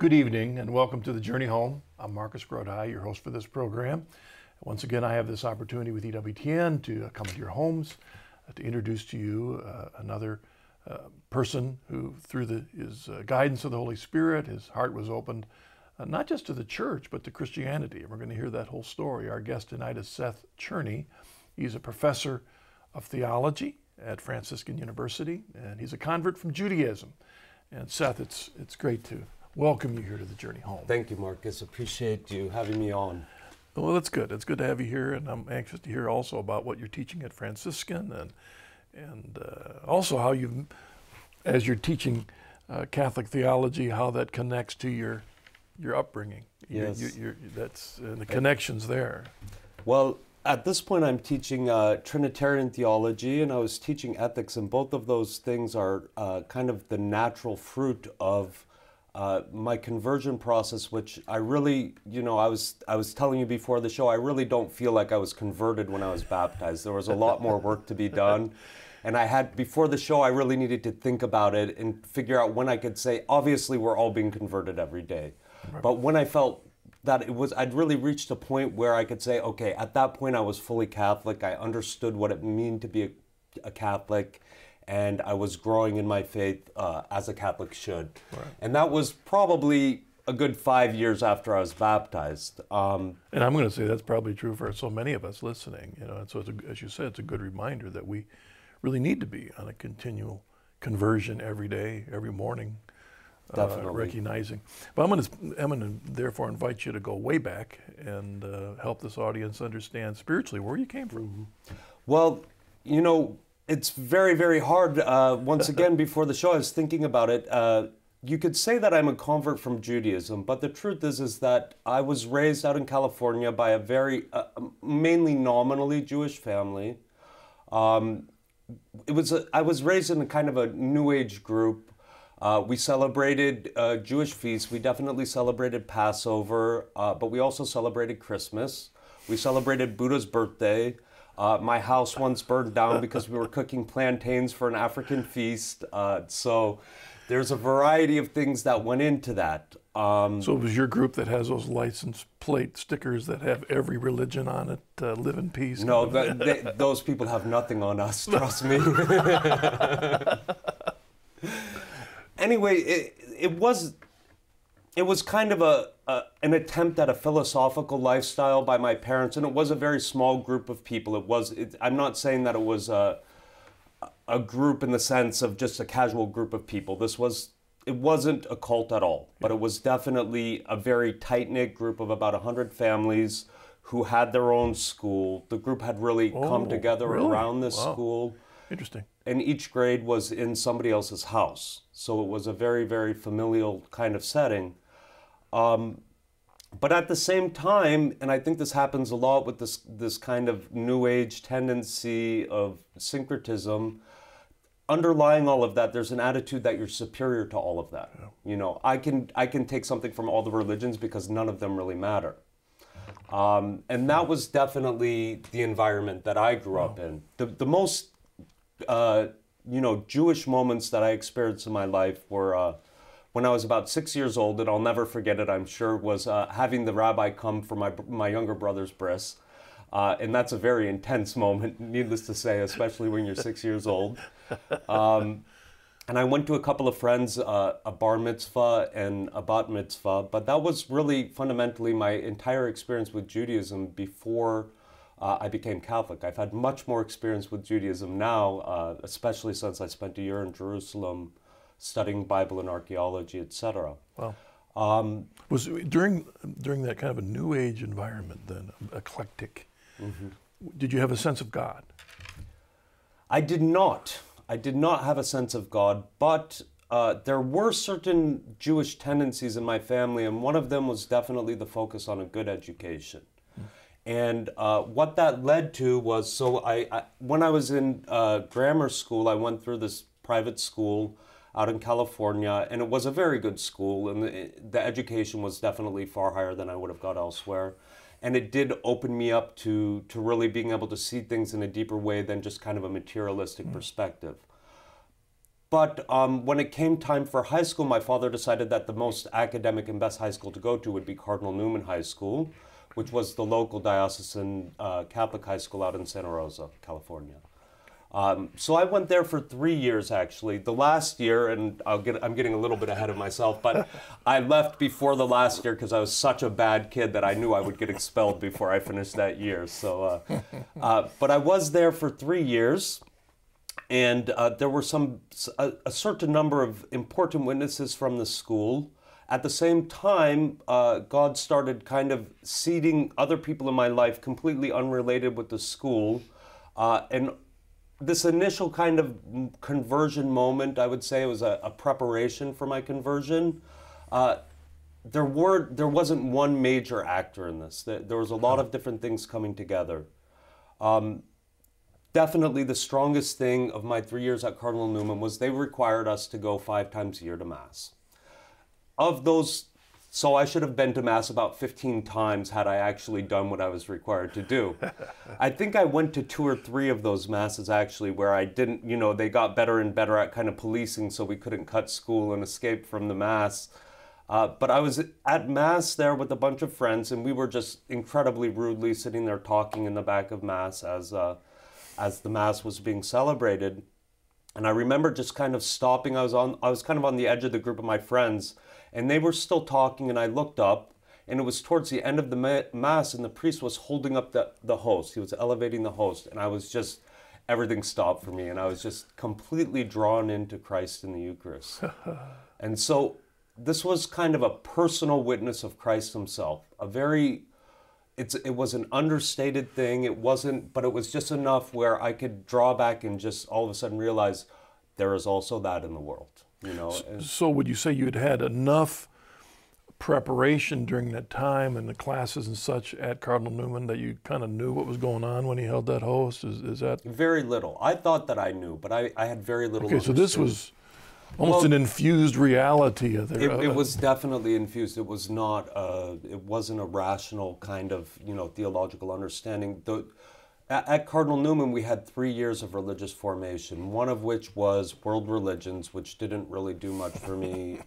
Good evening and welcome to the Journey Home. I'm Marcus Grodhai, your host for this program. Once again, I have this opportunity with EWTN to come into your homes to introduce to you another person who, through his guidance of the Holy Spirit, his heart was opened not just to the church, but to Christianity. And we're going to hear that whole story. Our guest tonight is Seth Cherney. He's a professor of theology at Franciscan University, and he's a convert from Judaism. And Seth, it's great to welcome you here to the Journey Home. Thank you, Marcus. Appreciate you having me on. Well, that's good. It's good to have you here, and I'm anxious to hear also about what you're teaching at Franciscan, and also how you, as you're teaching Catholic theology, how that connects to your upbringing. Yes. That's the connections there. Well, at this point, I'm teaching Trinitarian theology, and I was teaching ethics, and both of those things are kind of the natural fruit of my conversion process, which I really, I was telling you before the show, I really don't feel like I was converted when I was baptized. There was a lot more work to be done. And before the show, I really needed to think about it and figure out when I could say, obviously we're all being converted every day. Right. But when I felt that I'd really reached a point where I could say, okay, at that point I was fully Catholic. I understood what it meant to be a Catholic. And I was growing in my faith as a Catholic should. Right. And that was probably a good 5 years after I was baptized. And I'm going to say that's probably true for so many of us listening. And so, as you said, it's a good reminder that we really need to be on a continual conversion every day, every morning, recognizing. But I'm going to therefore invite you to go way back and help this audience understand spiritually where you came from. Well, it's very, very hard. Once again, before the show, I was thinking about it. You could say that I'm a convert from Judaism, but the truth is that I was raised out in California by a very, mainly nominally Jewish family. I was raised in a kind of a New Age group. We celebrated Jewish feasts. We definitely celebrated Passover, but we also celebrated Christmas. We celebrated Buddha's birthday. My house once burned down because we were cooking plantains for an African feast. So there's a variety of things that went into that. So it was your group that has those license plate stickers that have every religion on it, live in peace? No, those people have nothing on us, trust me. Anyway, it was kind of an attempt at a philosophical lifestyle by my parents, and it was a very small group of people. I'm not saying that it was a group in the sense of just a casual group of people. It wasn't a cult at all, but it was definitely a very tight-knit group of about 100 families who had their own school. The group had really come together around this school. Interesting. And each grade was in somebody else's house. So it was a very, very familial kind of setting. But at the same time, and I think this happens a lot with this kind of New Age tendency of syncretism, underlying all of that, there's an attitude that you're superior to all of that. Yeah. I can take something from all the religions because none of them really matter. And that was definitely the environment that I grew up in. The most Jewish moments that I experienced in my life were when I was about 6 years old, and I'll never forget it, I'm sure, was having the rabbi come for my younger brother's bris. And that's a very intense moment, needless to say, especially when you're 6 years old. And I went to a couple of friends, a bar mitzvah and a bat mitzvah, but that was really fundamentally my entire experience with Judaism before I became Catholic. I've had much more experience with Judaism now, especially since I spent a year in Jerusalem studying Bible and archaeology, etc. Wow. Was during that kind of a New Age environment then, eclectic, did you have a sense of God? I did not. I did not have a sense of God, but there were certain Jewish tendencies in my family, and one of them was definitely the focus on a good education. And what that led to was, so when I was in grammar school, I went through this private school out in California, and it was a very good school, and the education was definitely far higher than I would have got elsewhere. And it did open me up to really being able to see things in a deeper way than just kind of a materialistic perspective. But when it came time for high school, my father decided that the most academic and best high school to go to would be Cardinal Newman High School, which was the local diocesan Catholic high school out in Santa Rosa, California. So I went there for 3 years, actually. The last year, and I'm getting a little bit ahead of myself, but I left before the last year because I was such a bad kid that I knew I would get expelled before I finished that year. So, but I was there for 3 years. And there were a certain number of important witnesses from the school. At the same time, God started kind of seeding other people in my life completely unrelated with the school. And this initial kind of conversion moment, I would say, was a preparation for my conversion. There wasn't one major actor in this. There was a lot of different things coming together. Definitely the strongest thing of my 3 years at Cardinal Newman was they required us to go 5 times a year to Mass. Of those, so I should have been to Mass about 15 times had I actually done what I was required to do. I think I went to 2 or 3 of those Masses actually where I didn't, they got better and better at kind of policing so we couldn't cut school and escape from the Mass. But I was at Mass there with a bunch of friends and we were just incredibly rudely sitting there talking in the back of Mass as the Mass was being celebrated. And I remember just kind of stopping. I was kind of on the edge of the group of my friends and they were still talking and I looked up and it was towards the end of the Mass and the priest was holding up the host. He was elevating the host and I was just, everything stopped for me and I was just completely drawn into Christ in the Eucharist. And so this was kind of a personal witness of Christ himself, it was an understated thing. It wasn't, but it was just enough where I could draw back and just all of a sudden realize there is also that in the world, So would you say you had enough preparation during that time and the classes and such at Cardinal Newman that you kind of knew what was going on when he held that host? Is that? Very little. I thought that I knew, but I had very little. Okay, so this was almost an infused reality. It was definitely infused. It was not. It wasn't a rational kind of theological understanding. At Cardinal Newman, we had 3 years of religious formation. One of which was world religions, which didn't really do much for me.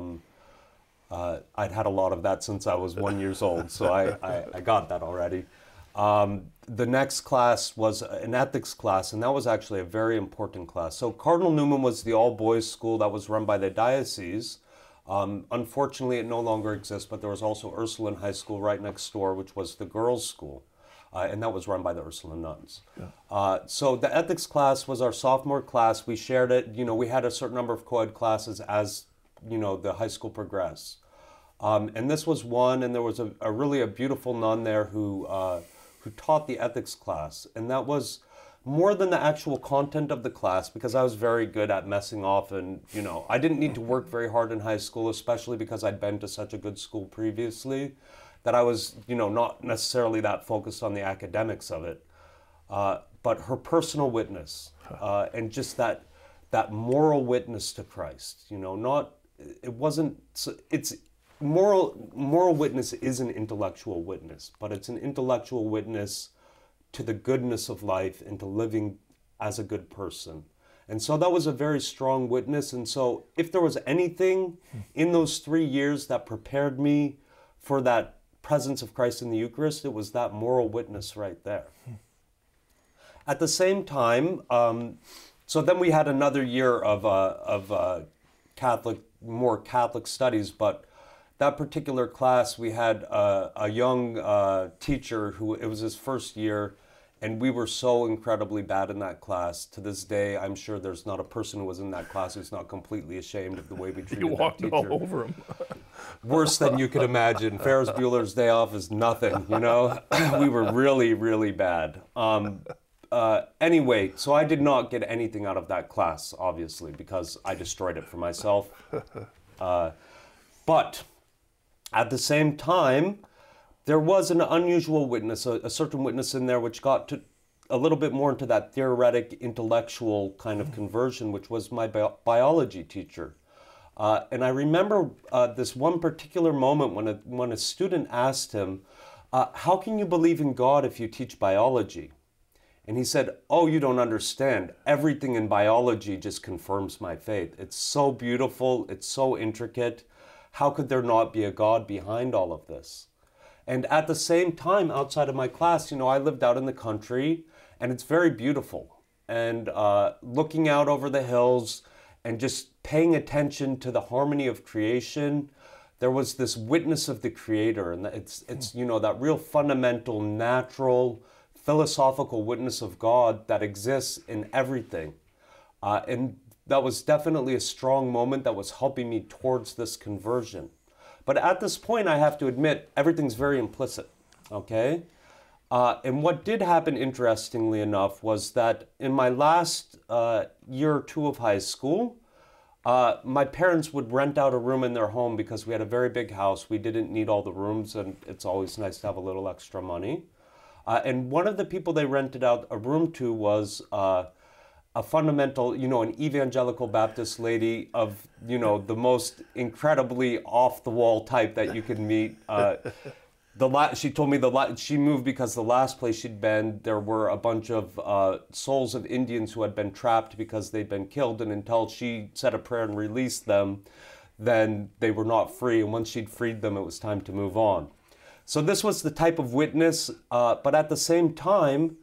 I'd had a lot of that since I was 1 year old, so I got that already. The next class was an ethics class, and that was actually a very important class. So Cardinal Newman was the all-boys school that was run by the diocese. Unfortunately, it no longer exists, but there was also Ursuline High School right next door, which was the girls' school, and that was run by the Ursuline nuns. Yeah. So the ethics class was our sophomore class. We shared it. We had a certain number of co-ed classes as, the high school progressed. And this was one, and there was a really beautiful nun there who taught the ethics class. And that was more than the actual content of the class, because I was very good at messing off and, I didn't need to work very hard in high school, especially because I'd been to such a good school previously, that I was, not necessarily that focused on the academics of it. But her personal witness and just that moral witness to Christ, moral witness is an intellectual witness, but it's an intellectual witness to the goodness of life and to living as a good person. And so that was a very strong witness. And so if there was anything in those 3 years that prepared me for that presence of Christ in the Eucharist, it was that moral witness right there. At the same time, so then we had another year of more Catholic studies, but that particular class, we had a young teacher who, it was his first year, and we were so incredibly bad in that class. To this day, I'm sure there's not a person who was in that class who's not completely ashamed of the way we treated that teacher. You walked all over him. Worse than you could imagine. Ferris Bueller's Day Off is nothing, We were really, really bad. Anyway, so I did not get anything out of that class, obviously, because I destroyed it for myself. But at the same time, there was an unusual witness, a certain witness in there which got to a little bit more into that theoretic, intellectual kind of conversion, which was my biology teacher. And I remember this one particular moment when a student asked him, how can you believe in God if you teach biology? And he said, "Oh, you don't understand. Everything in biology just confirms my faith. It's so beautiful. It's so intricate. How could there not be a God behind all of this?" And at the same time, outside of my class, I lived out in the country, and it's very beautiful. And looking out over the hills and just paying attention to the harmony of creation, there was this witness of the Creator. And it's that real fundamental, natural, philosophical witness of God that exists in everything. And that was definitely a strong moment that was helping me towards this conversion. But at this point, I have to admit, everything's very implicit, okay? And what did happen, interestingly enough, was that in my last year or two of high school, my parents would rent out a room in their home because we had a very big house. We didn't need all the rooms, and it's always nice to have a little extra money. And one of the people they rented out a room to was a fundamental, an evangelical Baptist lady of, the most incredibly off-the-wall type that you could meet. She told me she moved because the last place she'd been, there were a bunch of souls of Indians who had been trapped because they'd been killed, and until she said a prayer and released them, then they were not free. And once she'd freed them, it was time to move on. So this was the type of witness, but at the same time,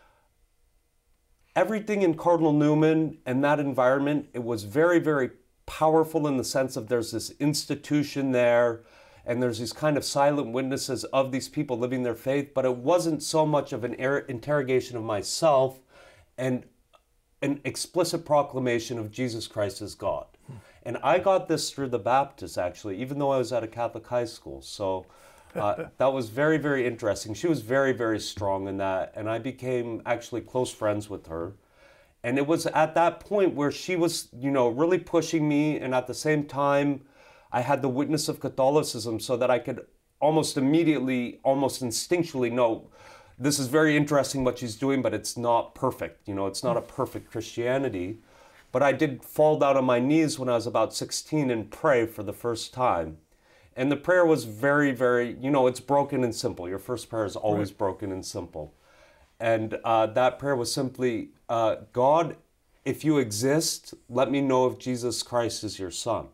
everything in Cardinal Newman and that environment, it was very, very powerful in the sense of there's this institution there, and there's these kind of silent witnesses of these people living their faith, but it wasn't so much of an interrogation of myself and an explicit proclamation of Jesus Christ as God. And I got this through the Baptists, actually, even though I was at a Catholic high school. So that was very, very interesting. She was very, very strong in that, and I became actually close friends with her. And it was at that point where she was, really pushing me, and at the same time, I had the witness of Catholicism so that I could almost immediately, almost instinctually know, this is very interesting what she's doing, but it's not perfect. It's not a perfect Christianity. But I did fall down on my knees when I was about 16 and pray for the first time. And the prayer was very, very, it's broken and simple. Your first prayer is always broken and simple. And that prayer was simply, God, if you exist, let me know if Jesus Christ is your son.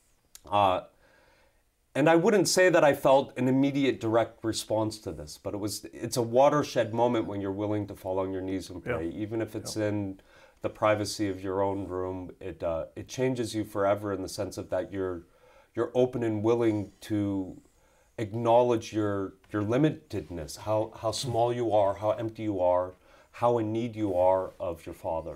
And I wouldn't say that I felt an immediate direct response to this, but it's a watershed moment when you're willing to fall on your knees and pray, even if it's in the privacy of your own room. It changes you forever in the sense of that you're open and willing to acknowledge your limitedness, how small you are, how empty you are, how in need you are of your Father.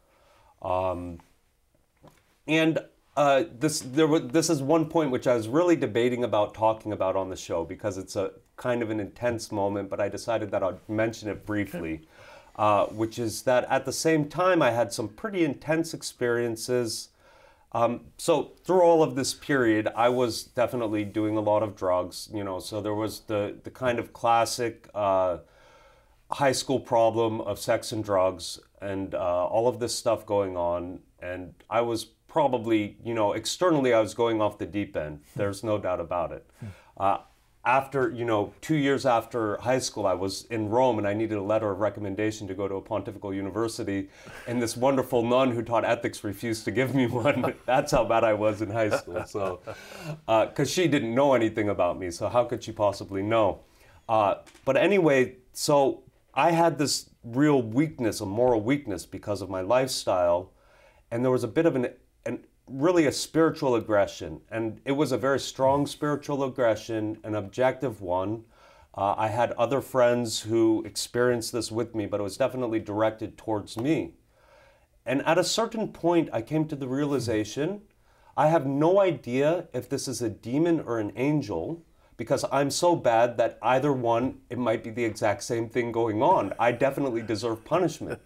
This is one point which I was really debating about talking about on the show because it's a kind of an intense moment, but I decided that I'd mention it briefly, which is that at the same time I had some pretty intense experiences. So through all of this period, I was definitely doing a lot of drugs, so there was the kind of classic high school problem of sex and drugs and all of this stuff going on. And I was probably, externally I was going off the deep end. There's no doubt about it. After, 2 years after high school, I was in Rome and I needed a letter of recommendation to go to a pontifical university. And this wonderful nun who taught ethics refused to give me one. That's how bad I was in high school. So, because she didn't know anything about me. So how could she possibly know? But anyway, so I had this real weakness, a moral weakness because of my lifestyle. And there was a bit of really a spiritual aggression, and it was a very strong spiritual aggression, an objective one. I had other friends who experienced this with me, but it was definitely directed towards me. And at a certain point, I came to the realization, I have no idea if this is a demon or an angel, because I'm so bad that either one, it might be the exact same thing going on. I definitely deserve punishment,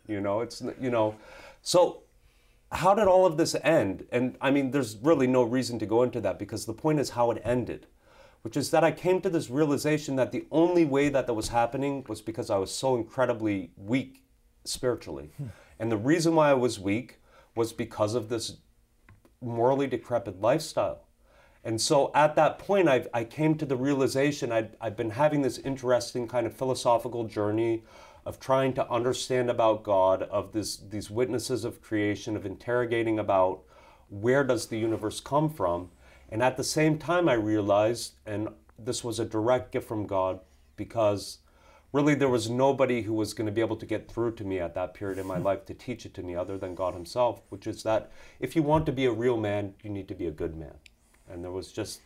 So how did all of this end? And I mean, there's really no reason to go into that because the point is how it ended, which is that I came to this realization that the only way that was happening was because I was so incredibly weak spiritually. And the reason why I was weak was because of this morally decrepit lifestyle. And so at that point, I came to the realization I'd been having this interesting kind of philosophical journey of trying to understand about God, of these witnesses of creation, of interrogating about where does the universe come from. And at the same time, I realized, and this was a direct gift from God, because really there was nobody who was going to be able to get through to me at that period in my life to teach it to me other than God himself, which is that if you want to be a real man, you need to be a good man. And there was just,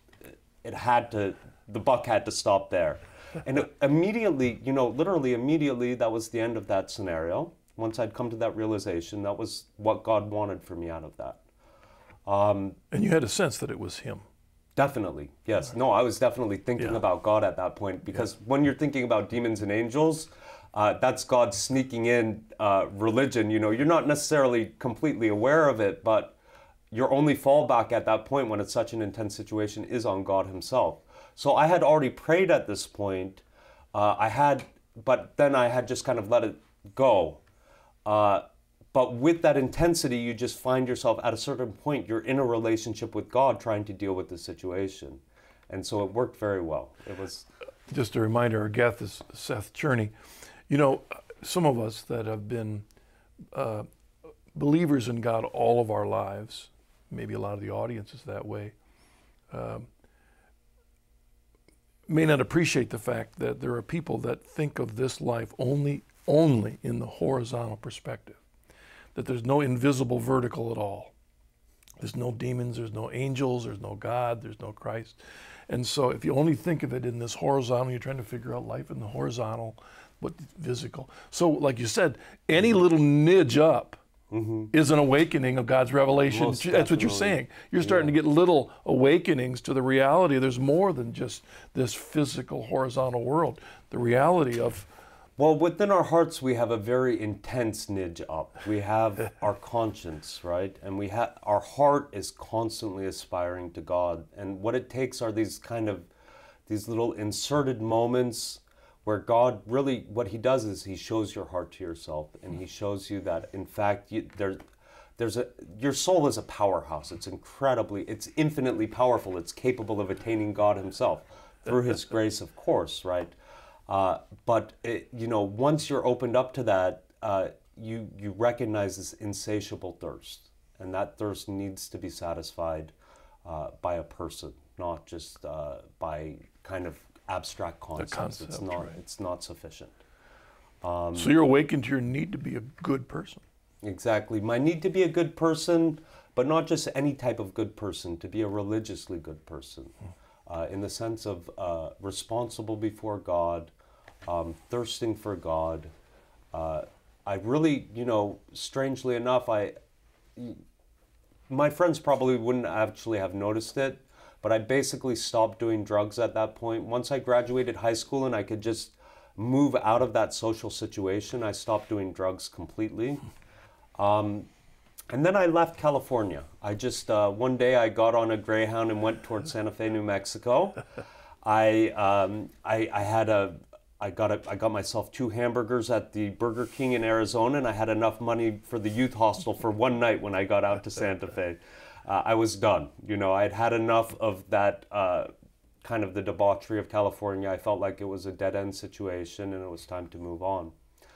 the buck had to stop there. And immediately, literally immediately, that was the end of that scenario. Once I'd come to that realization, that was what God wanted for me out of that. And you had a sense that it was him. Definitely, yes. Right. No, I was definitely thinking about God at that point, because when you're thinking about demons and angels, that's God sneaking in religion. You're not necessarily completely aware of it, but your only fallback at that point when it's such an intense situation is on God himself. So I had already prayed at this point. But then I had just kind of let it go. But with that intensity, you just find yourself at a certain point, you're in a relationship with God trying to deal with the situation. And so it worked very well. It was just a reminder, our guest is Seth Cherney. Some of us that have been believers in God all of our lives, maybe a lot of the audience is that way, may not appreciate the fact that there are people that think of this life only in the horizontal perspective, that there's no invisible vertical at all. There's no demons, there's no angels, there's no God, there's no Christ. And so if you only think of it in this horizontal, you're trying to figure out life in the horizontal, what physical. So like you said, any little nidge up is an awakening of God's revelation. That's what you're saying. You're starting to get little awakenings to the reality. There's more than just this physical horizontal world. The reality of... Well, within our hearts, we have a very intense nidge up. We have our conscience, right? And our heart is constantly aspiring to God. And what it takes are these little inserted moments where God really, what he does is he shows your heart to yourself, and he shows you that, in fact, your soul is a powerhouse. It's infinitely powerful. It's capable of attaining God himself through his grace, of course, right? But once you're opened up to that, you recognize this insatiable thirst, and that thirst needs to be satisfied by a person, not just by kind of abstract concepts. It's not sufficient. So you're awakened to your need to be a good person. Exactly. My need to be a good person, but not just any type of good person, to be a religiously good person. In the sense of responsible before God, thirsting for God. I really, strangely enough, my friends probably wouldn't actually have noticed it, but I basically stopped doing drugs at that point. Once I graduated high school and I could just move out of that social situation, I stopped doing drugs completely. And then I left California. I just, one day I got on a Greyhound and went towards Santa Fe, New Mexico. I got myself 2 hamburgers at the Burger King in Arizona, and I had enough money for the youth hostel for one night when I got out to Santa Fe. I was done. I'd had enough of that kind of the debauchery of California. I felt like it was a dead-end situation, and it was time to move on.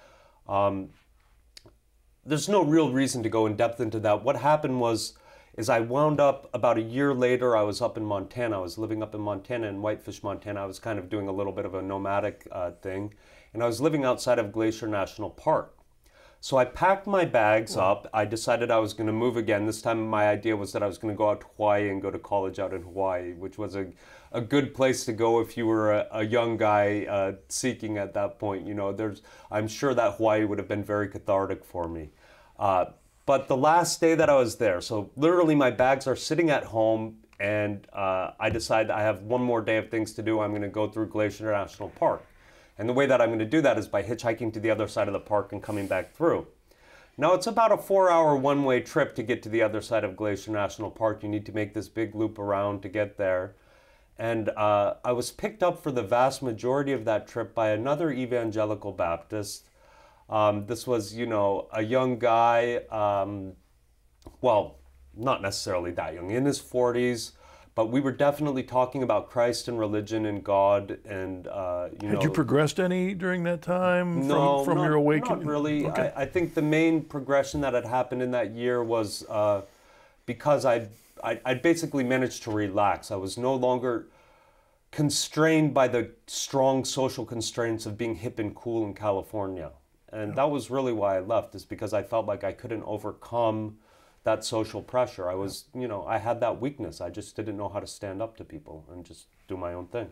There's no real reason to go in depth into that. What happened is I wound up about a year later. I was up in Montana. I was living up in Montana, in Whitefish, Montana. I was kind of doing a little bit of a nomadic thing, and I was living outside of Glacier National Park. So I packed my bags up. I decided I was going to move again. This time my idea was that I was going to go out to Hawaii and go to college out in Hawaii, which was a good place to go if you were a young guy seeking at that point. I'm sure that Hawaii would have been very cathartic for me. But the last day that I was there, so literally my bags are sitting at home, and I decide I have one more day of things to do. I'm going to go through Glacier National Park. And the way that I'm going to do that is by hitchhiking to the other side of the park and coming back through. Now, it's about a 4-hour one-way trip to get to the other side of Glacier National Park. You need to make this big loop around to get there. And I was picked up for the vast majority of that trip by another evangelical Baptist. This was, a young guy, well, not necessarily that young, in his 40s, But we were definitely talking about Christ and religion and God, and Had you progressed any during that time from your awakening? Not really. Okay. I think the main progression that had happened in that year was because I'd basically managed to relax. I was no longer constrained by the strong social constraints of being hip and cool in California. And that was really why I left, is because I felt like I couldn't overcome that social pressure. I was, I had that weakness. I just didn't know how to stand up to people and just do my own thing.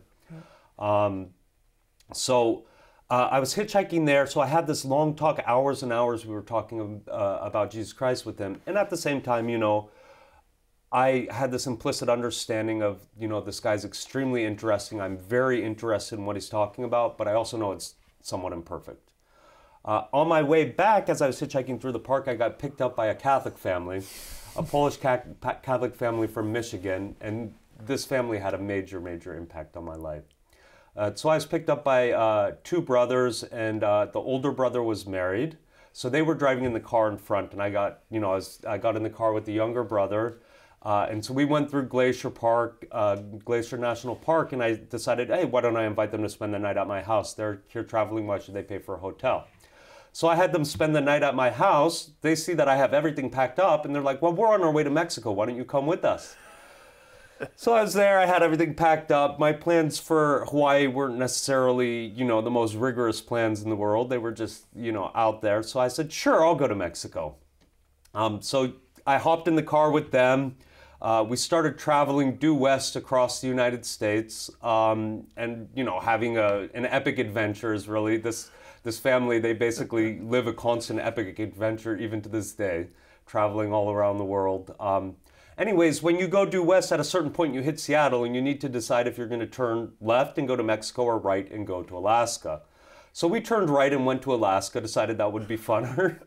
So I was hitchhiking there. So I had this long talk, hours and hours. We were talking about Jesus Christ with him. And at the same time, I had this implicit understanding of, this guy's extremely interesting. I'm very interested in what he's talking about, but I also know it's somewhat imperfect. On my way back, as I was hitchhiking through the park, I got picked up by a Catholic family, a Polish Catholic family from Michigan, and this family had a major, major impact on my life. So I was picked up by two brothers, and the older brother was married. So they were driving in the car in front, and I got in the car with the younger brother. And so we went through Glacier National Park, and I decided, hey, why don't I invite them to spend the night at my house? They're here traveling, why should they pay for a hotel? So I had them spend the night at my house. They see that I have everything packed up, and they're like, well, we're on our way to Mexico. Why don't you come with us? So I was there. I had everything packed up. My plans for Hawaii weren't necessarily, the most rigorous plans in the world. They were just, out there. So I said, sure, I'll go to Mexico. So I hopped in the car with them. We started traveling due west across the United States, and having an epic adventure is really this family. They basically live a constant epic adventure even to this day, traveling all around the world. Anyways, when you go due west, at a certain point you hit Seattle, and you need to decide if you're going to turn left and go to Mexico or right and go to Alaska. So we turned right and went to Alaska. Decided that would be funner.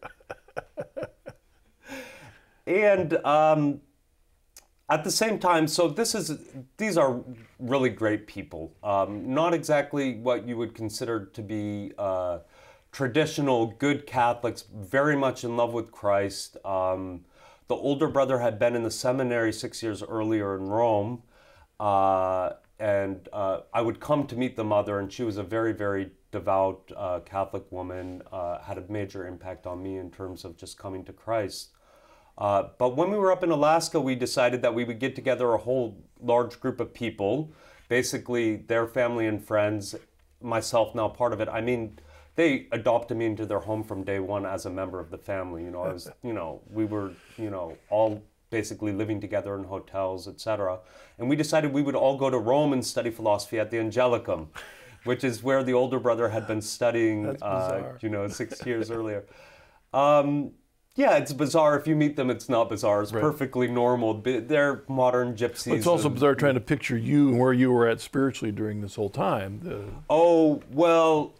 And at the same time, so these are really great people. Not exactly what you would consider to be traditional good Catholics, very much in love with Christ. The older brother had been in the seminary 6 years earlier in Rome, and I would come to meet the mother, and she was a very, very devout Catholic woman, had a major impact on me in terms of just coming to Christ. But when we were up in Alaska, we decided that we would get together a whole large group of people, basically their family and friends, myself now part of it. I mean, they adopted me into their home from day one as a member of the family. We were, all basically living together in hotels, etc. And we decided we would all go to Rome and study philosophy at the Angelicum, which is where the older brother had been studying, 6 years earlier. Yeah, it's bizarre. If you meet them, it's not bizarre. It's perfectly normal. They're modern gypsies. Well, it's also bizarre trying to picture you and where you were at spiritually during this whole time. Oh, well,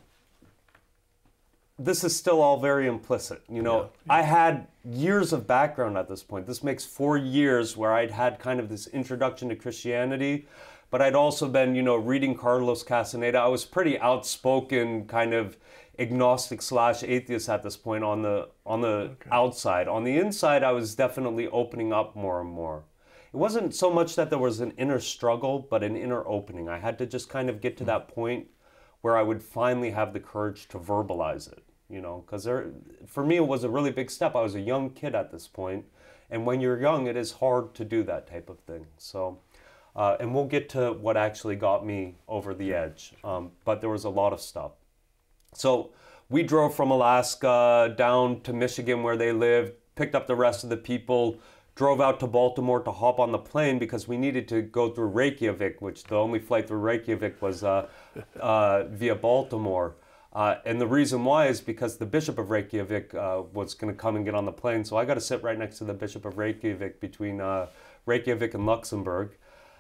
this is still all very implicit. I had years of background at this point. This makes 4 years where I'd had kind of this introduction to Christianity, but I'd also been, reading Carlos Castaneda. I was pretty outspoken, kind of agnostic / atheist at this point on the outside. On the inside, I was definitely opening up more and more. It wasn't so much that there was an inner struggle, but an inner opening. I had to just kind of get to that point where I would finally have the courage to verbalize it, because for me, it was a really big step. I was a young kid at this point, and when you're young, it is hard to do that type of thing. So, and we'll get to what actually got me over the edge, but there was a lot of stuff. So we drove from Alaska down to Michigan where they lived, picked up the rest of the people, drove out to Baltimore to hop on the plane because we needed to go through Reykjavik, which the only flight through Reykjavik was via Baltimore. And the reason why is because the Bishop of Reykjavik was going to come and get on the plane. So I got to sit right next to the Bishop of Reykjavik between Reykjavik and Luxembourg.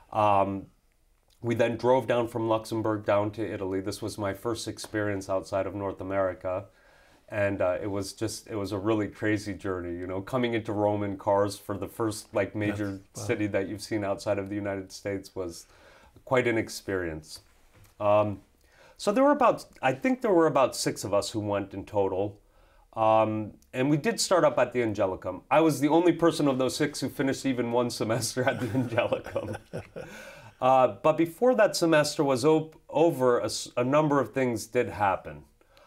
We then drove down from Luxembourg down to Italy. This was my first experience outside of North America. And it was a really crazy journey, coming into Rome in cars for the first major city that you've seen outside of the United States was quite an experience. So I think there were about 6 of us who went in total. And we did start up at the Angelicum. I was the only person of those 6 who finished even one semester at the Angelicum. But before that semester was over, a number of things did happen.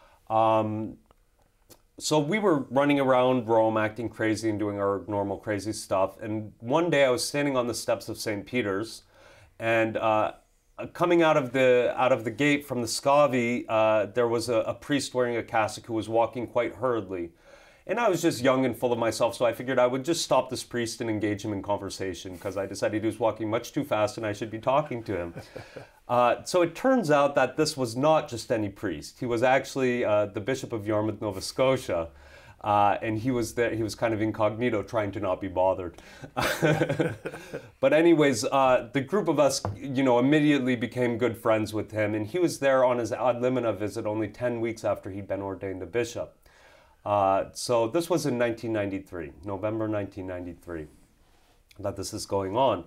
So we were running around Rome acting crazy and doing our normal crazy stuff. And one day I was standing on the steps of St. Peter's, and coming out of the gate from the Scavi, there was a priest wearing a cassock who was walking quite hurriedly. And I was just young and full of myself, so I figured I would just stop this priest and engage him in conversation, because I decided he was walking much too fast and I should be talking to him. So it turns out that this was not just any priest. He was actually the Bishop of Yarmouth, Nova Scotia. And he was there. He was kind of incognito, trying to not be bothered. But anyways, the group of us, immediately became good friends with him. And he was there on his ad limina visit only 10 weeks after he'd been ordained a bishop. So this was in 1993, November 1993, that this is going on.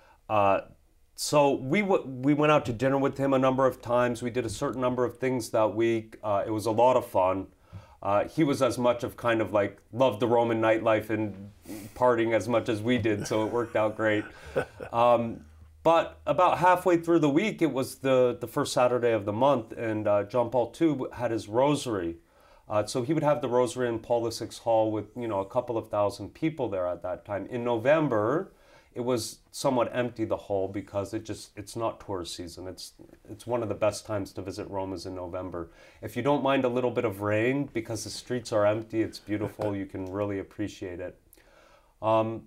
So we went out to dinner with him a number of times. We did a certain number of things that week. It was a lot of fun. He was as much of kind of like loved the Roman nightlife and partying as much as we did, so it worked out great. But about halfway through the week, it was the first Saturday of the month, and John Paul II had his rosary. So he would have the rosary in Paul VI's hall with, a couple of thousand people there at that time. In November, it was somewhat empty, the hall, because it's not tourist season. It's one of the best times to visit Rome is in November. If you don't mind a little bit of rain, because the streets are empty, it's beautiful, you can really appreciate it. And,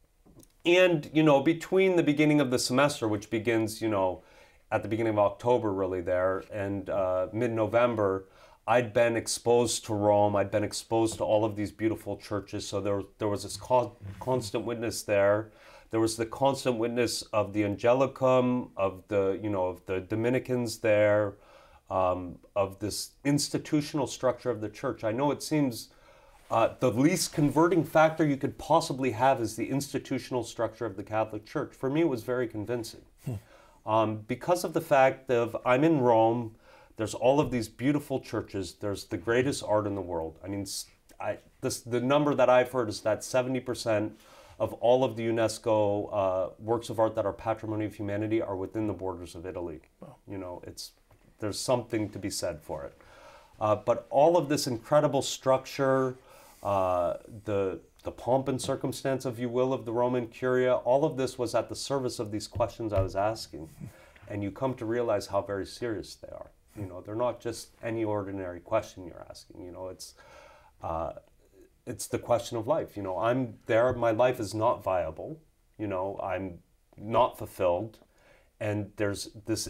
between the beginning of the semester, which begins, at the beginning of October really there, and mid-November, I'd been exposed to Rome. I'd been exposed to all of these beautiful churches. So there was this constant witness there. There was the constant witness of the Angelicum, of the Dominicans there, of this institutional structure of the church. I know it seems the least converting factor you could possibly have is the institutional structure of the Catholic Church. For me, it was very convincing. Because of the fact of I'm in Rome, there's all of these beautiful churches. There's the greatest art in the world. I mean, the number that I've heard is that 70% of all of the UNESCO works of art that are patrimony of humanity are within the borders of Italy. Wow. There's something to be said for it. But all of this incredible structure, the pomp and circumstance, if you will, of the Roman Curia, all of this was at the service of these questions I was asking. And you come to realize how very serious they are. They're not just any ordinary question you're asking. It's the question of life. I'm there, my life is not viable. I'm not fulfilled. And there's this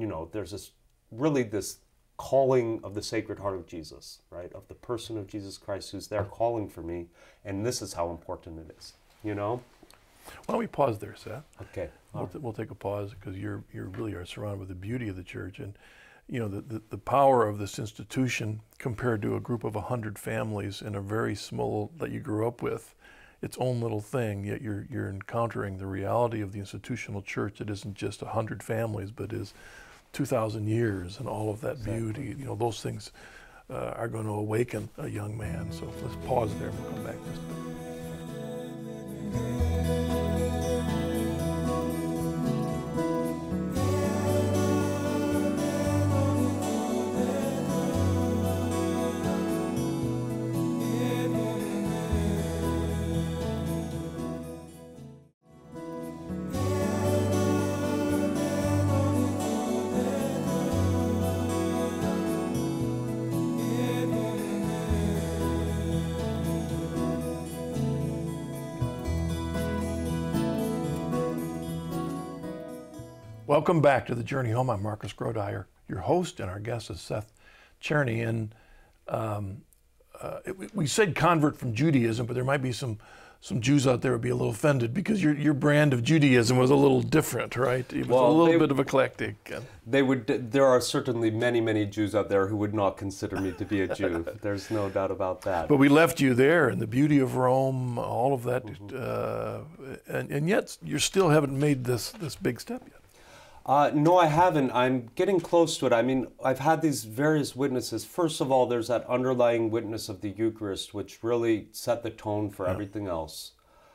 calling of the Sacred Heart of Jesus, right? Of the person of Jesus Christ who's there calling for me. And this is how important it is, Why don't we pause there, Seth? Okay. We'll take a pause, because you really are surrounded with the beauty of the church. And the power of this institution compared to a group of 100 families in a very small, that you grew up with, its own little thing, yet you're encountering the reality of the institutional church that isn't just 100 families, but is 2,000 years and all of that beauty. Those things are going to awaken a young man. So let's pause there and we'll come back just a bit. Welcome back to The Journey Home. I'm Marcus Grodeier, your host, and our guest is Seth Cherney. And we said convert from Judaism, but there might be some Jews out there would be a little offended, because your brand of Judaism was a little different, right? It was a little bit of eclectic. There are certainly many, many Jews out there who would not consider me to be a Jew. There's no doubt about that. But we left you there, and the beauty of Rome, all of that, and yet you still haven't made this big step yet. No, I haven't. I'm getting close to it. I mean, I've had these various witnesses. First of all, there's that underlying witness of the Eucharist, which really set the tone for everything else,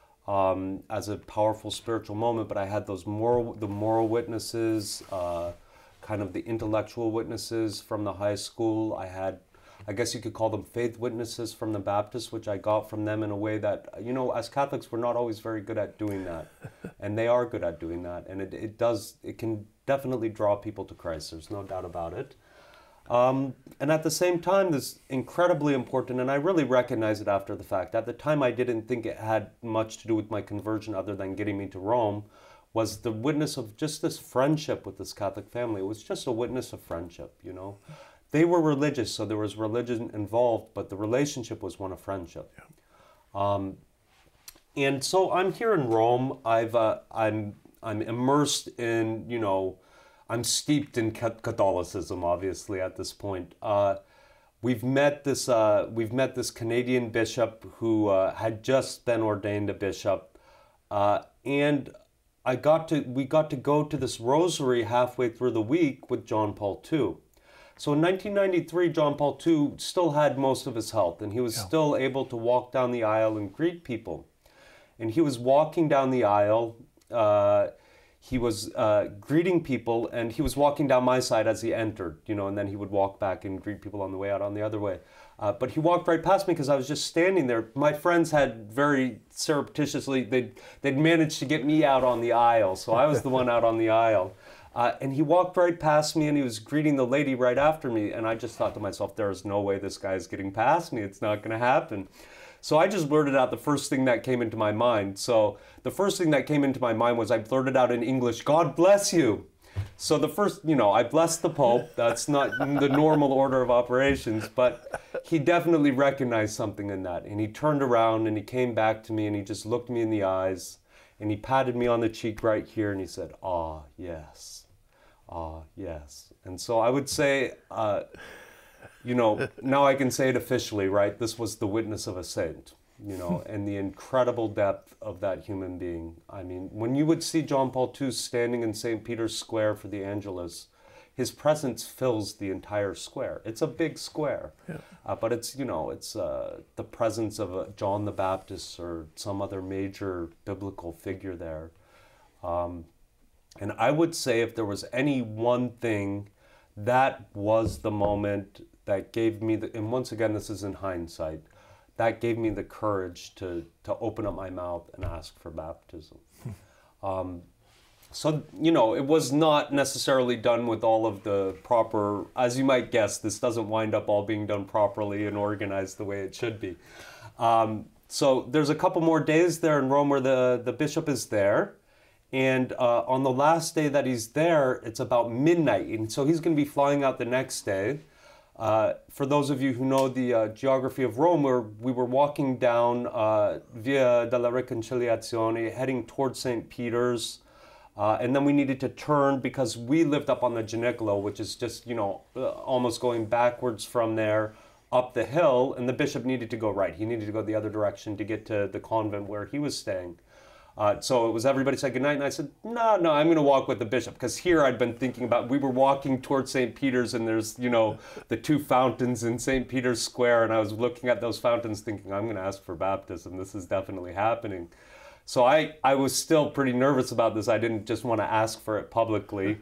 as a powerful spiritual moment. But I had the moral witnesses, kind of the intellectual witnesses from the high school. I had, I guess you could call them faith witnesses from the Baptists, which I got from them in a way that, as Catholics, we're not always very good at doing that. And they are good at doing that. And it can definitely draw people to Christ. There's no doubt about it. And at the same time, this incredibly important, and I really recognize it after the fact. At the time, I didn't think it had much to do with my conversion other than getting me to Rome, was the witness of just this friendship with this Catholic family. It was just a witness of friendship, They were religious, so there was religion involved, but the relationship was one of friendship. Yeah. And so I'm here in Rome. I'm immersed in, I'm steeped in Catholicism, obviously, at this point. We've met this Canadian bishop who had just been ordained a bishop, and we got to go to this rosary halfway through the week with John Paul II. So in 1993, John Paul II still had most of his health, and he was still able to walk down the aisle and greet people. And he was walking down the aisle, he was greeting people, and he was walking down my side as he entered, and then he would walk back and greet people on the way out on the other way. But he walked right past me because I was just standing there. My friends had very surreptitiously, they'd managed to get me out on the aisle, so I was the one out on the aisle. And he walked right past me, and he was greeting the lady right after me, and I just thought to myself, there is no way this guy is getting past me. It's not going to happen. So I just blurted out the first thing that came into my mind. So the first thing that came into my mind was I blurted out in English, "God bless you." So the first, I blessed the Pope. That's not the normal order of operations, but he definitely recognized something in that. And he turned around and he came back to me and he just looked me in the eyes and he patted me on the cheek right here and he said, "Ah, yes. Ah, yes." And so I would say, now I can say it officially, right? This was the witness of a saint, and the incredible depth of that human being. I mean, when you would see John Paul II standing in St. Peter's Square for the Angelus, his presence fills the entire square. It's a big square, but it's the presence of John the Baptist or some other major biblical figure there. And I would say if there was any one thing, that was the moment that gave me and once again, this is in hindsight, that gave me the courage to open up my mouth and ask for baptism. So, it was not necessarily done with all of the proper, as you might guess, this doesn't wind up all being done properly and organized the way it should be. So there's a couple more days there in Rome where the bishop is there. And on the last day that he's there, it's about midnight. And so he's going to be flying out the next day. For those of you who know the geography of Rome, we were walking down Via della Riconciliazione, heading towards St. Peter's. And then we needed to turn because we lived up on the Gianicolo, which is just, almost going backwards from there up the hill. And the bishop needed to go right. He needed to go the other direction to get to the convent where he was staying. So it was everybody said goodnight, and I said, no, I'm going to walk with the bishop. Because here I'd been thinking about, we were walking towards St. Peter's, and there's, the two fountains in St. Peter's Square, and I was looking at those fountains thinking, I'm going to ask for baptism. This is definitely happening. So I was still pretty nervous about this. I didn't just want to ask for it publicly.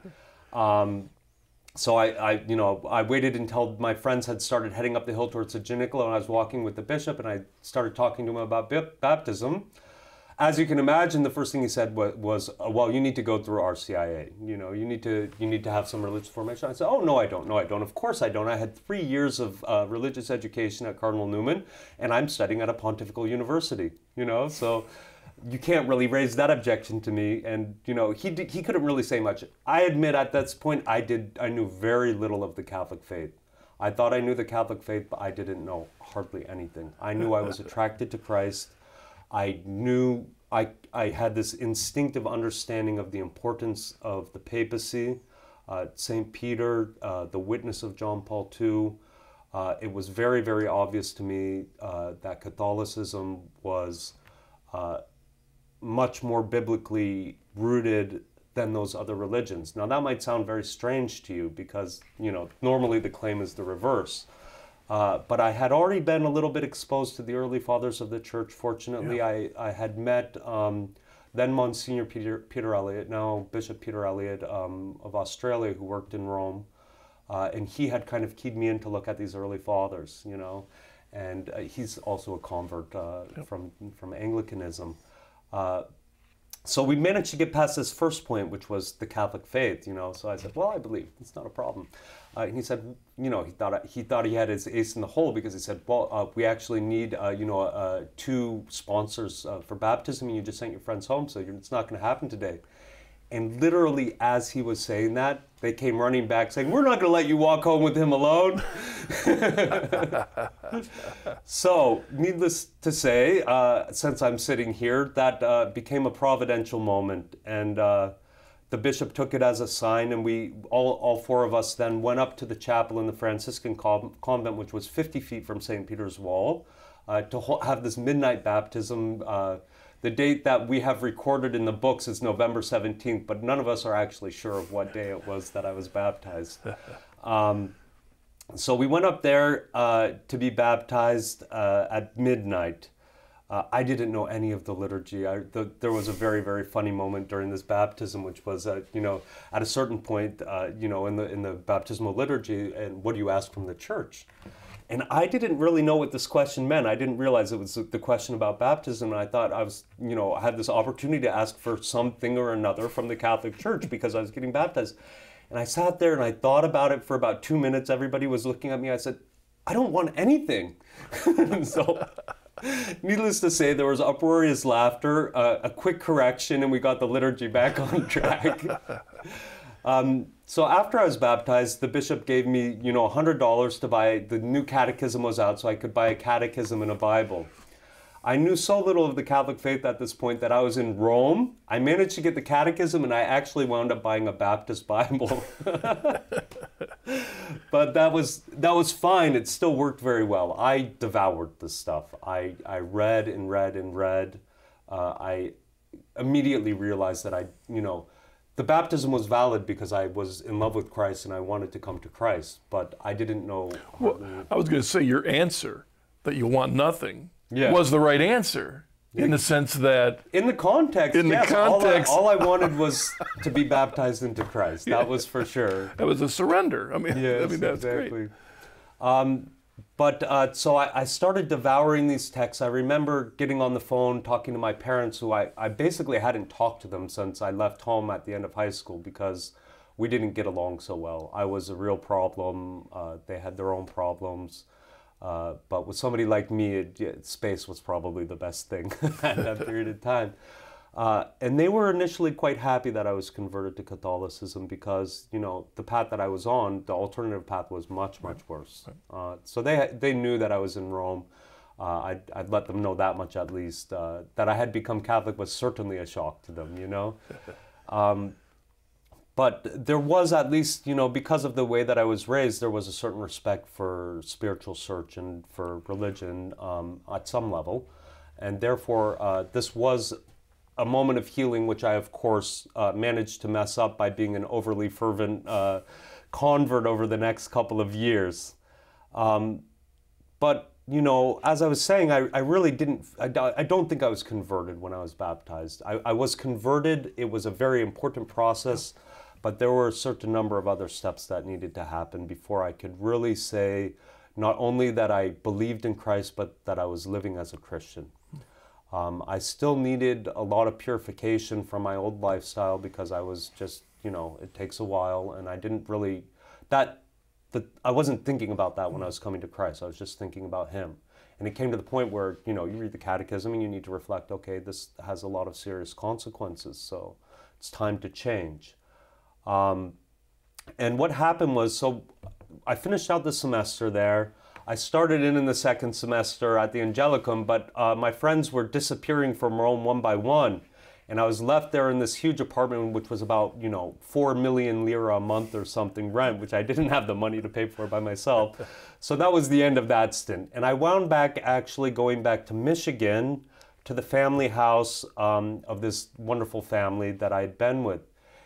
So I waited until my friends had started heading up the hill towards the Gianicolo, and I was walking with the bishop, and I started talking to him about baptism. As you can imagine, the first thing he said was, well, you need to go through RCIA. You need to have some religious formation. I said, oh, no, I don't. No, I don't. Of course I don't. I had 3 years of religious education at Cardinal Newman, and I'm studying at a pontifical university, so you can't really raise that objection to me. And, he couldn't really say much. I admit at this point, I knew very little of the Catholic faith. I thought I knew the Catholic faith, but I didn't know hardly anything. I knew I was attracted to Christ. I knew I had this instinctive understanding of the importance of the papacy, St. Peter, the witness of John Paul II. It was very, very obvious to me that Catholicism was much more biblically rooted than those other religions. Now that might sound very strange to you because, normally the claim is the reverse. But I had already been a little bit exposed to the early fathers of the church. Fortunately, yeah. I had met then Monsignor Peter Elliott, now Bishop Peter Elliott of Australia, who worked in Rome. And he had kind of keyed me in to look at these early fathers, and he's also a convert from Anglicanism. So we managed to get past this first point, which was the Catholic faith, So I said, well, I believe. It's not a problem. And he said, he thought he had his ace in the hole because he said, well, we actually need, 2 sponsors for baptism, and you just sent your friends home, so it's not going to happen today. And literally, as he was saying that, they came running back saying, we're not going to let you walk home with him alone. So, needless to say, since I'm sitting here, that became a providential moment. And the bishop took it as a sign, and we, all 4 of us then went up to the chapel in the Franciscan convent, which was 50 feet from St. Peter's Wall, to have this midnight baptism. The date that we have recorded in the books is November 17th, but none of us are actually sure of what day it was that I was baptized. So we went up there to be baptized at midnight. I didn't know any of the liturgy. There was a very, very funny moment during this baptism, which was, at a certain point, in the baptismal liturgy, and what do you ask from the church? And I didn't really know what this question meant. I didn't realize it was the question about baptism. And I thought I was, I had this opportunity to ask for something or another from the Catholic Church because I was getting baptized. And I sat there and I thought about it for about 2 minutes. Everybody was looking at me. I said, I don't want anything. So needless to say, there was uproarious laughter, a quick correction, and we got the liturgy back on track. So after I was baptized, the bishop gave me, $100 to buy, the new catechism was out, so I could buy a catechism and a Bible. I knew so little of the Catholic faith at this point that I was in Rome. I managed to get the catechism, and I actually wound up buying a Baptist Bible. But that was fine. It still worked very well. I devoured this stuff. I read and read and read. I immediately realized that the baptism was valid because I was in love with Christ and I wanted to come to Christ, but I didn't know. Well, I was going to say your answer that you want nothing was the right answer in the sense that in the context, all I wanted was to be baptized into Christ. That was for sure. That was a surrender. That's exactly. great. So I started devouring these texts. I remember getting on the phone, talking to my parents, who I basically hadn't talked to them since I left home at the end of high school because we didn't get along so well. I was a real problem. They had their own problems. But with somebody like me, space was probably the best thing at that period of time. And they were initially quite happy that I was converted to Catholicism because, the path that I was on, the alternative path was much, much worse. So they knew that I was in Rome. I'd let them know that much at least. That I had become Catholic was certainly a shock to them, But there was at least, because of the way that I was raised, there was a certain respect for spiritual search and for religion at some level. And therefore, this was a moment of healing, which I, of course, managed to mess up by being an overly fervent convert over the next couple of years. But, as I was saying, I really didn't, I don't think I was converted when I was baptized. I was converted. It was a very important process, but there were a certain number of other steps that needed to happen before I could really say not only that I believed in Christ, but that I was living as a Christian. I still needed a lot of purification from my old lifestyle because I was just, it takes a while, and I didn't really, I wasn't thinking about that when I was coming to Christ. I was just thinking about Him. And it came to the point where, you read the catechism and you need to reflect, okay, this has a lot of serious consequences, so it's time to change. And what happened was, so I finished out the semester there. I started in the second semester at the Angelicum, but my friends were disappearing from Rome one by one. And I was left there in this huge apartment, which was about, 4 million lira a month or something rent, which I didn't have the money to pay for by myself. So that was the end of that stint. And I wound back actually going back to Michigan, to the family house of this wonderful family that I had been with.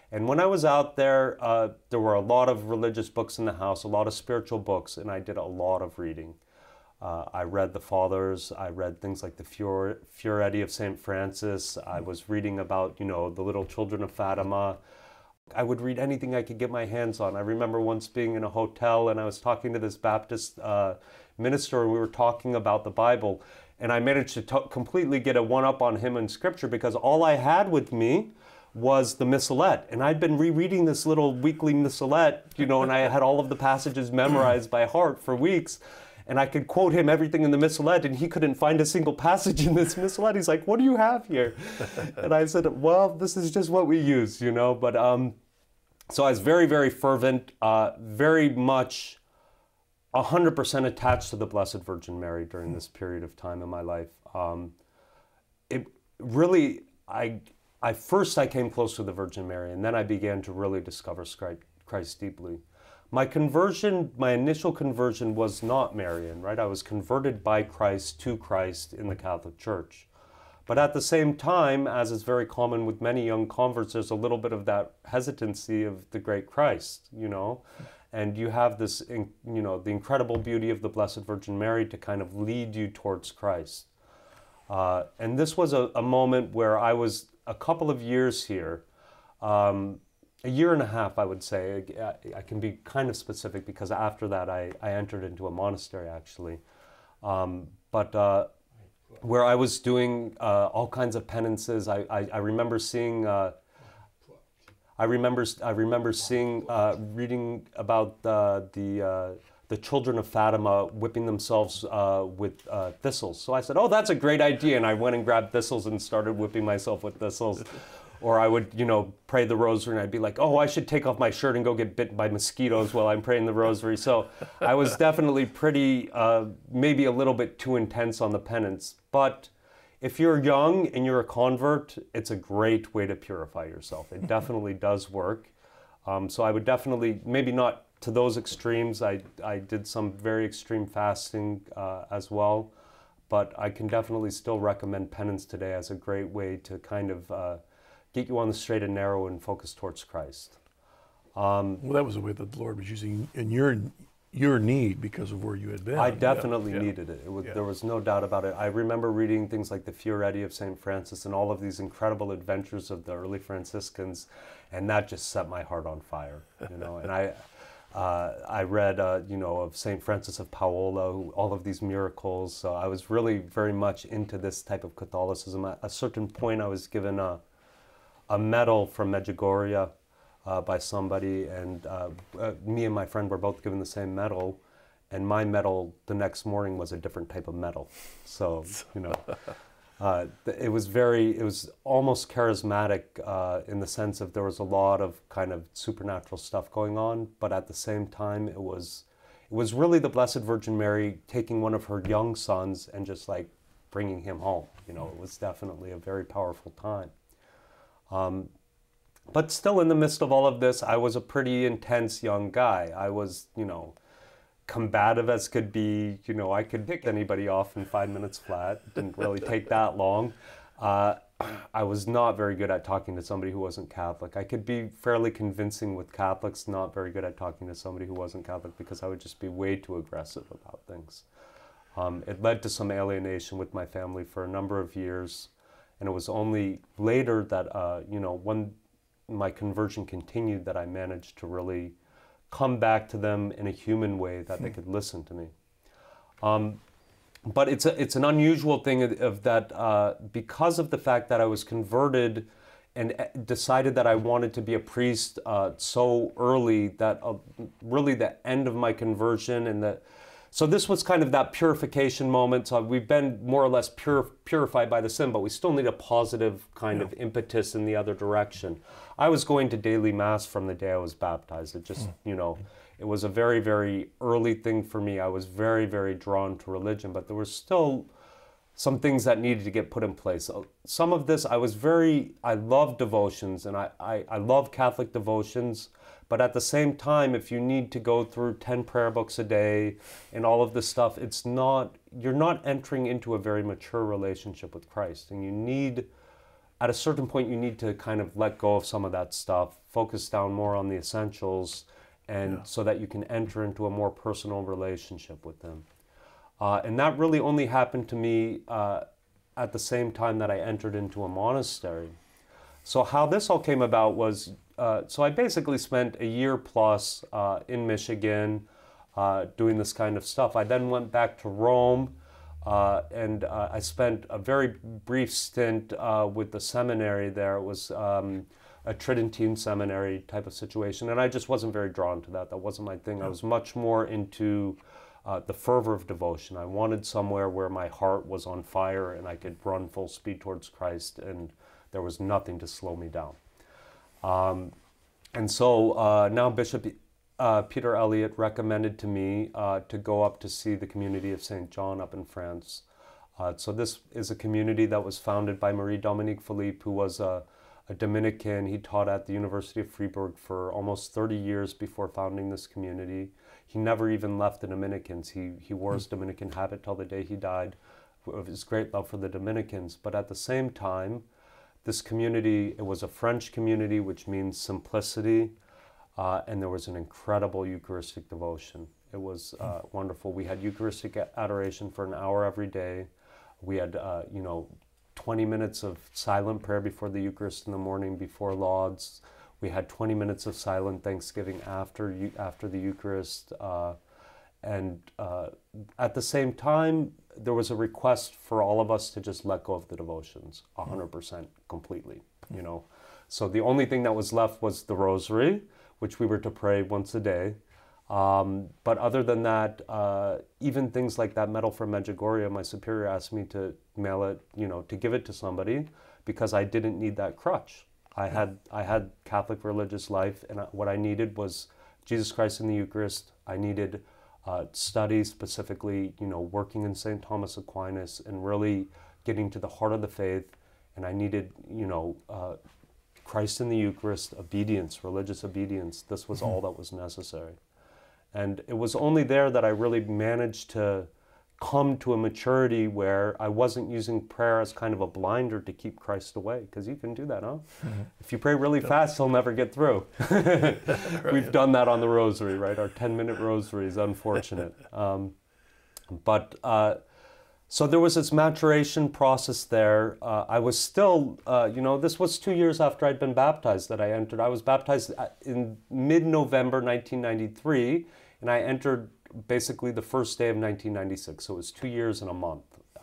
And when I was out there, there were a lot of religious books in the house, a lot of spiritual books, and I did a lot of reading. I read the Fathers. I read things like the Fioretti of St. Francis. I was reading about, the little children of Fatima. I would read anything I could get my hands on. I remember once being in a hotel and I was talking to this Baptist minister, and we were talking about the Bible. And I managed to completely get a one-up on him in Scripture because all I had with me was the missalette. And I'd been rereading this little weekly missalette, and I had all of the passages memorized by heart for weeks. And I could quote him everything in the missalette, and he couldn't find a single passage in this missalette. He's like, "What do you have here?" And I said, "Well, this is just what we use, But so I was very, very fervent, very much 100% attached to the Blessed Virgin Mary during this period of time in my life. It really, I first came close to the Virgin Mary, and then I began to really discover Christ deeply. My initial conversion was not Marian, right? I was converted by Christ to Christ in the Catholic Church. But at the same time, as is very common with many young converts, there's a little bit of that hesitancy of the great Christ, And you have this, the incredible beauty of the Blessed Virgin Mary to kind of lead you towards Christ. And this was a moment where I was a couple of years here, a year and a half, I would say. I can be kind of specific because after that I entered into a monastery, actually. Where I was doing all kinds of penances. I remember seeing. Reading about the children of Fatima whipping themselves with thistles. So I said, "Oh, that's a great idea," and I went and grabbed thistles and started whipping myself with thistles. Or I would, pray the rosary, and I'd be like, "Oh, I should take off my shirt and go get bitten by mosquitoes while I'm praying the rosary." So I was definitely pretty, maybe a little bit too intense on the penance. But if you're young and you're a convert, it's a great way to purify yourself. It definitely does work. So I would definitely, maybe not to those extremes. I did some very extreme fasting as well. But I can definitely still recommend penance today as a great way to kind of get you on the straight and narrow and focus towards Christ. Well, that was the way that the Lord was using in your need because of where you had been. I definitely needed it. There was no doubt about it. I remember reading things like the Fioretti of St. Francis and all of these incredible adventures of the early Franciscans, and that just set my heart on fire. And I read, of St. Francis of Paola, all of these miracles. So I was really very much into this type of Catholicism. At a certain point, I was given a medal from Medjugorje by somebody, and me and my friend were both given the same medal, and my medal the next morning was a different type of medal. So, it was almost charismatic in the sense of there was a lot of kind of supernatural stuff going on, but at the same time, it was really the Blessed Virgin Mary taking one of her young sons and just like bringing him home. It was definitely a very powerful time. But still in the midst of all of this, I was a pretty intense young guy. I was, combative as could be. I could pick anybody off in 5 minutes flat. It didn't really take that long. I was not very good at talking to somebody who wasn't Catholic. I could be fairly convincing with Catholics, not very good at talking to somebody who wasn't Catholic because I would just be way too aggressive about things. It led to some alienation with my family for a number of years. And it was only later that, when my conversion continued, that I managed to really come back to them in a human way that they could listen to me. But it's an unusual thing of that because of the fact that I was converted and decided that I wanted to be a priest so early that really the end of my conversion and so this was kind of that purification moment. So we've been more or less purified by the sin, but we still need a positive kind of impetus in the other direction. I was going to daily mass from the day I was baptized. It just, it was a very, very early thing for me. I was very, very drawn to religion, but there were still some things that needed to get put in place. Some of this, I love devotions, and I love Catholic devotions. But at the same time, if you need to go through 10 prayer books a day and all of this stuff, you're not entering into a very mature relationship with Christ. And you need at a certain point, you need to kind of let go of some of that stuff, focus down more on the essentials, and so that you can enter into a more personal relationship with Him. And that really only happened to me at the same time that I entered into a monastery. So how this all came about was, so I basically spent a year plus in Michigan doing this kind of stuff. I then went back to Rome, and I spent a very brief stint with the seminary there. It was a Tridentine seminary type of situation, and I just wasn't very drawn to that. That wasn't my thing. I was much more into the fervor of devotion. I wanted somewhere where my heart was on fire and I could run full speed towards Christ, and there was nothing to slow me down. And so now Bishop Peter Elliott recommended to me to go up to see the community of St. John up in France. So this is a community that was founded by Marie-Dominique Philippe, who was a Dominican. He taught at the University of Freiburg for almost 30 years before founding this community. He never even left the Dominicans. He wore his Dominican habit till the day he died, of his great love for the Dominicans. But at the same time, this community, it was a French community, which means simplicity, and there was an incredible Eucharistic devotion. It was wonderful. We had Eucharistic adoration for an hour every day. We had, 20 minutes of silent prayer before the Eucharist in the morning, before Lauds. We had 20 minutes of silent thanksgiving after the Eucharist. And at the same time, there was a request for all of us to just let go of the devotions 100% completely, So the only thing that was left was the rosary, which we were to pray once a day. But other than that, even things like that medal from Medjugorje, my superior asked me to mail it, to give it to somebody, because I didn't need that crutch. I had Catholic religious life, and what I needed was Jesus Christ in the Eucharist. I needed study, specifically, working in St. Thomas Aquinas and really getting to the heart of the faith. And I needed, Christ in the Eucharist, obedience, religious obedience. This was all that was necessary. And it was only there that I really managed to come to a maturity where I wasn't using prayer as kind of a blinder to keep Christ away, because you can do that, huh? If you pray really fast, he'll never get through. We've done that on the rosary, right? Our 10-minute rosary is unfortunate. So there was this maturation process there. I was still, this was 2 years after I'd been baptized that I entered. I was baptized in mid-November 1993, and I entered basically the first day of 1996. So it was 2 years and a month.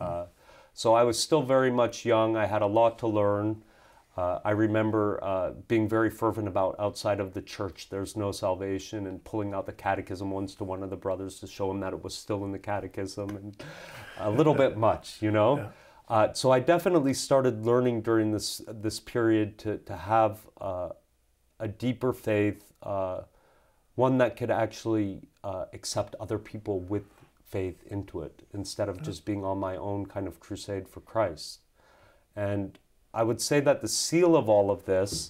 So I was still very much young. I had a lot to learn. I remember being very fervent about outside of the church, there's no salvation, and pulling out the catechism once to one of the brothers to show him that it was still in the catechism, and a little bit much, Yeah. So I definitely started learning during this period to have a deeper faith, one that could actually accept other people with faith into it, instead of just being on my own kind of crusade for Christ. And I would say that the seal of all of this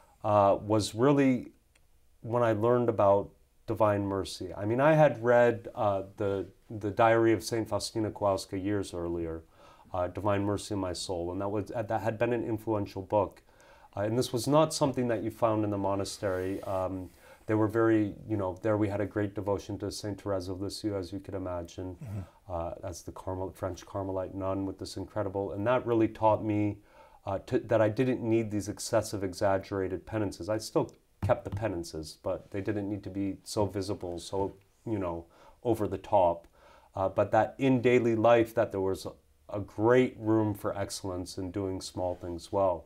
was really when I learned about divine mercy. I mean, I had read the diary of St. Faustina Kowalska years earlier, Divine Mercy in My Soul, and that had been an influential book. And this was not something that you found in the monastery. They were very, there we had a great devotion to St. Therese of Lisieux, as you could imagine, as the French Carmelite nun with this incredible, and that really taught me that I didn't need these excessive, exaggerated penances. I still kept the penances, but they didn't need to be so visible, so, over the top. But that in daily life, that there was a great room for excellence in doing small things well.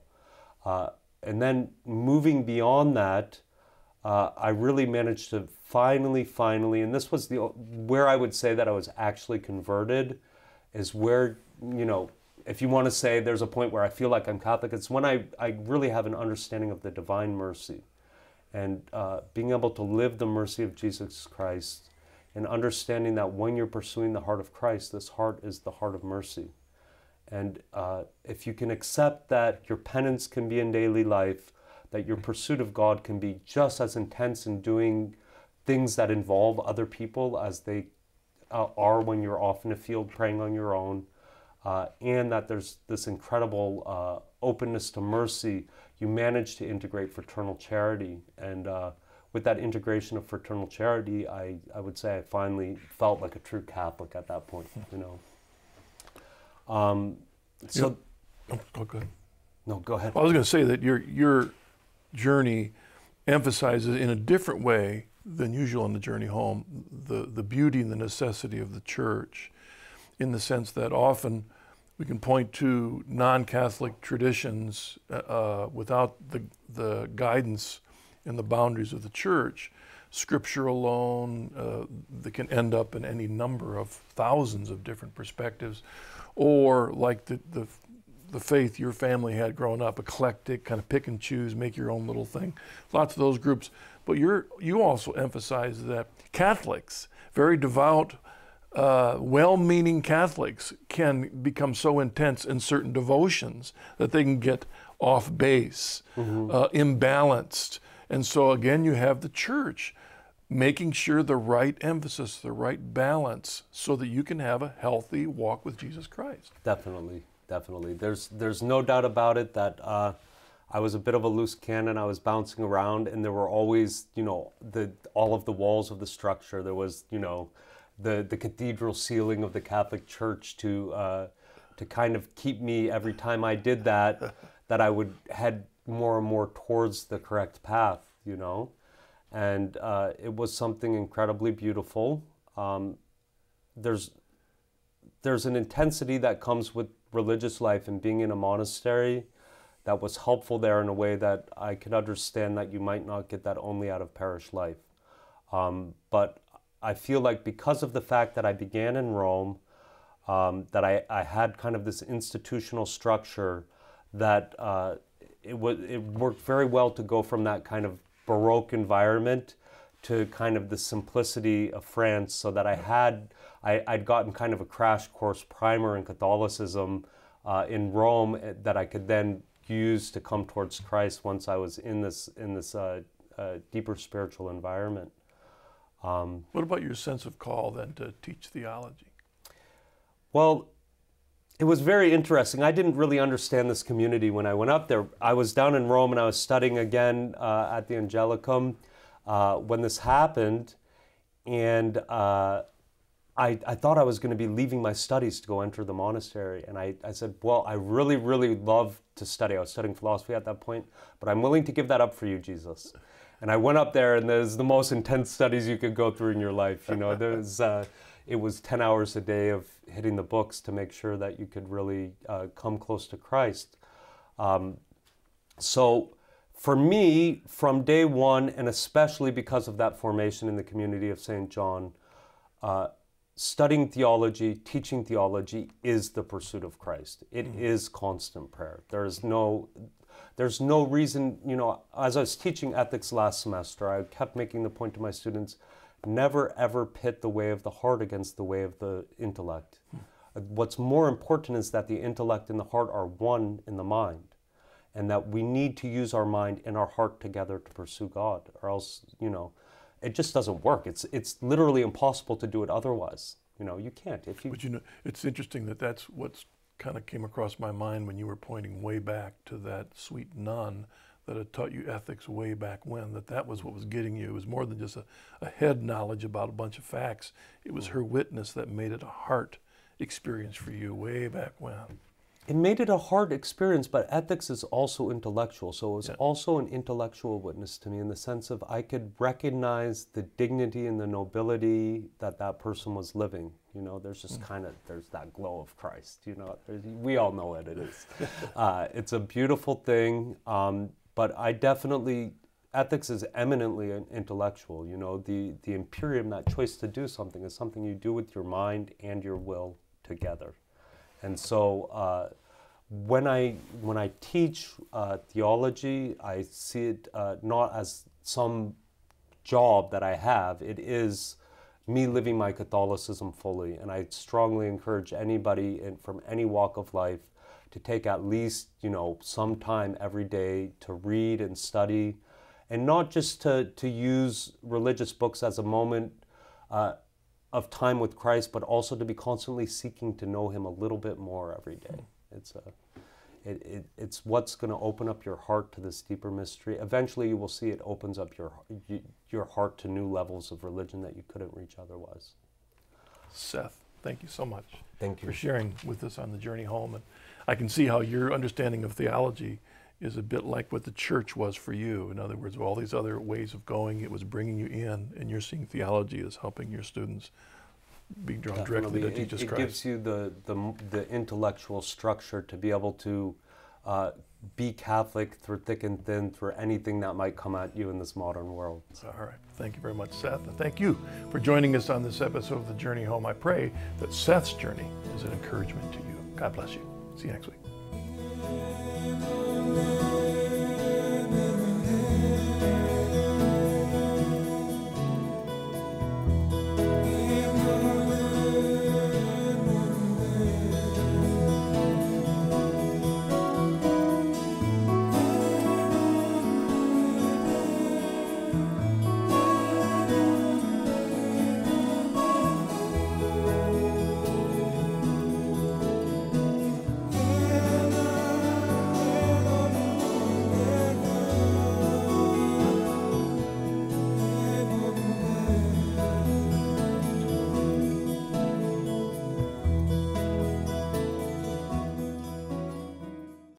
And then moving beyond that, I really managed to finally, and this was where I would say that I was actually converted, is where, if you want to say there's a point where I feel like I'm Catholic, it's when I really have an understanding of the divine mercy, and being able to live the mercy of Jesus Christ, and understanding that when you're pursuing the heart of Christ, this heart is the heart of mercy. And if you can accept that your penance can be in daily life, that your pursuit of God can be just as intense in doing things that involve other people as they are when you're off in a field praying on your own, and that there's this incredible openness to mercy, you manage to integrate fraternal charity. And with that integration of fraternal charity, I would say I finally felt like a true Catholic at that point, you know. So, oh, go ahead. No, go ahead. Well, I was going to say that your journey emphasizes in a different way than usual in the journey home the beauty and the necessity of the church, in the sense that often we can point to non-Catholic traditions without the guidance and the boundaries of the church. Scripture alone that can end up in any number of thousands of different perspectives, or like the faith your family had growing up, eclectic, kind of pick and choose, make your own little thing. Lots of those groups. But you also emphasize that Catholics, very devout, well-meaning Catholics, can become so intense in certain devotions that they can get off base, imbalanced. And so again, you have the church making sure the right emphasis, the right balance, so that you can have a healthy walk with Jesus Christ. Definitely, definitely. There's no doubt about it that I was a bit of a loose cannon. I was bouncing around, and there were always, you know, all of the walls of the structure. There was, you know, the cathedral ceiling of the Catholic Church to kind of keep me, every time I did that, that I would head more and more towards the correct path, you know. And it was something incredibly beautiful. There's an intensity that comes with religious life and being in a monastery that was helpful there in a way that I could understand that you might not get that only out of parish life. But I feel like because of the fact that I began in Rome, that I had kind of this institutional structure that it worked very well to go from that kind of Baroque environment to kind of the simplicity of France, so that I'd gotten kind of a crash course primer in Catholicism in Rome that I could then use to come towards Christ once I was in this deeper spiritual environment. What about your sense of call then to teach theology? Well, it was very interesting. I didn't really understand this community when I went up there. I was down in Rome and I was studying again at the Angelicum when this happened, and I thought I was going to be leaving my studies to go enter the monastery. And I said, well, I really, really love to study. I was studying philosophy at that point, but I'm willing to give that up for you, Jesus. And I went up there, and there's the most intense studies you could go through in your life. You know, it was 10 hours a day of hitting the books to make sure that you could really come close to Christ. So for me, from day one, and especially because of that formation in the community of St. John, studying theology, teaching theology is the pursuit of Christ. It is constant prayer. There's no reason, you know, as I was teaching ethics last semester, I kept making the point to my students, never ever pit the way of the heart against the way of the intellect. What's more important is that the intellect and the heart are one in the mind, and that we need to use our mind and our heart together to pursue God, or else, you know, it just doesn't work. It's literally impossible to do it otherwise. You know, you can't. But you know, it's interesting that that's what's kind of came across my mind when you were pointing way back to that sweet nun that had taught you ethics way back when, that was what was getting you. It was more than just a head knowledge about a bunch of facts. It was her witness that made it a heart experience for you way back when. It made it a hard experience, but ethics is also intellectual. So it was also an intellectual witness to me, in the sense of I could recognize the dignity and the nobility that that person was living. You know, there's just there's that glow of Christ, you know. We all know what it is. It's a beautiful thing, but I definitely, ethics is eminently intellectual. You know, the imperium, that choice to do something, is something you do with your mind and your will together. And so when I teach theology, I see it not as some job that I have. It is me living my Catholicism fully. And I strongly encourage anybody from any walk of life to take at least, you know, some time every day to read and study, and not just to use religious books as a moment of time with Christ, but also to be constantly seeking to know Him a little bit more every day. It's what's going to open up your heart to this deeper mystery. Eventually, you will see it opens up your heart to new levels of religion that you couldn't reach otherwise. Seth, thank you so much. Thank you for sharing with us on the journey home. And I can see how your understanding of theology is a bit like what the church was for you. In other words, all these other ways of going, it was bringing you in, and you're seeing theology as helping your students be drawn directly to Jesus Christ. It gives you the intellectual structure to be able to be Catholic through thick and thin, through anything that might come at you in this modern world. All right. Thank you very much, Seth. And thank you for joining us on this episode of The Journey Home. I pray that Seth's journey is an encouragement to you. God bless you. See you next week.